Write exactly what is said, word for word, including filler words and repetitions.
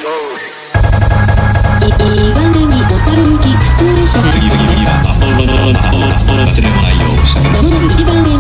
茨城小樽行き普通列車が次々にはアポロのアポロアポロ忘れもないようした。 まもなく売り場に